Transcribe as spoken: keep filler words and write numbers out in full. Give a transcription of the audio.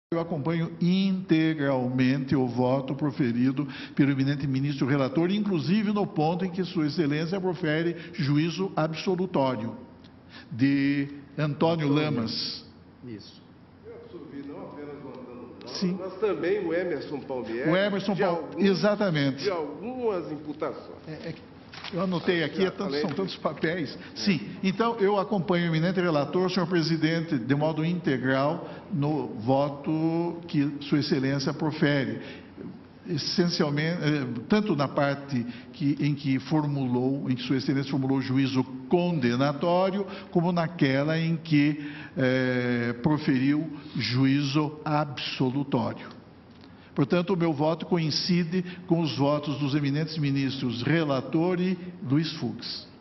Eu acompanho integralmente o voto proferido pelo eminente ministro relator, inclusive no ponto em que Sua Excelência profere juízo absolutório de Antônio Lamas. Isso. Eu absolvi não apenas o Antônio Lamas, Sim. mas também o Emerson Palmieri. O Emerson de Palmieri, alguns, exatamente. De algumas imputações. É, é, eu anotei aqui, é tanto, são de... tantos papéis. Sim, então eu acompanho o eminente relator, senhor presidente, de modo integral, no voto que Sua Excelência profere. Essencialmente, tanto na parte que, em que formulou, em que Sua Excelência formulou o juízo condenatório, como naquela em que eh, proferiu juízo absolutório. Portanto, o meu voto coincide com os votos dos eminentes ministros relator e Luiz Fux.